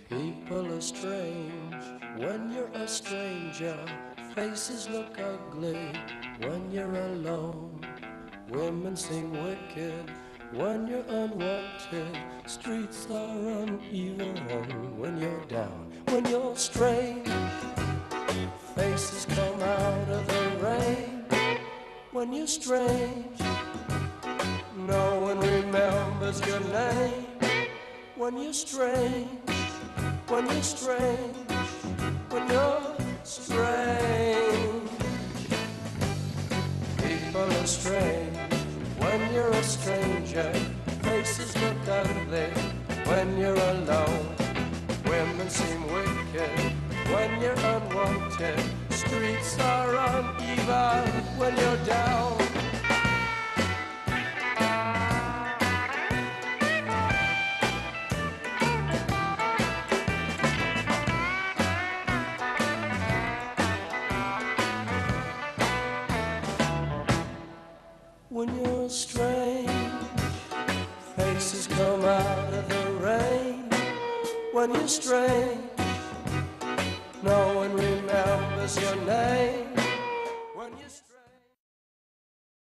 People are strange when you're a stranger. Faces look ugly when you're alone. Women seem wicked when you're unwanted. Streets are uneven when you're down. When you're strange, faces come out of the rain. When you're strange, no one remembers your name. When you're strange, when you're strange, when you're strange. People are strange when you're a stranger. Faces look ugly when you're alone. Women seem wicked when you're unwanted. Streets are uneven when you're down. When you're strange, faces come out of the rain. When you're strange,